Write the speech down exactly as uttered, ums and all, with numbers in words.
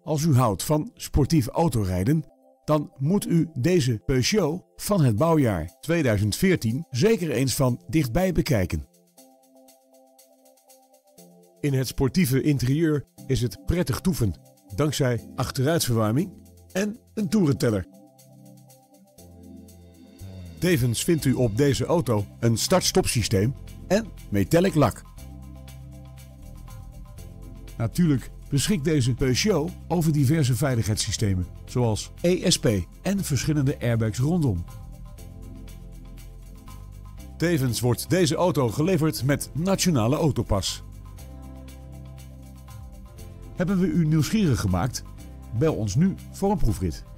Als u houdt van sportief autorijden, dan moet u deze Peugeot van het bouwjaar tweeduizend veertien zeker eens van dichtbij bekijken. In het sportieve interieur is het prettig toeven, dankzij achteruitverwarming en een toerenteller. Tevens vindt u op deze auto een start-stop systeem en metallic lak. Natuurlijk beschikt deze Peugeot over diverse veiligheidssystemen, zoals E S P en verschillende airbags rondom. Tevens wordt deze auto geleverd met Nationale Autopas. Hebben we u nieuwsgierig gemaakt? Bel ons nu voor een proefrit.